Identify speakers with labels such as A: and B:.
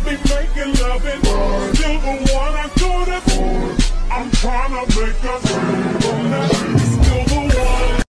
A: be making loving. You're the one I go to. I'm tryna make us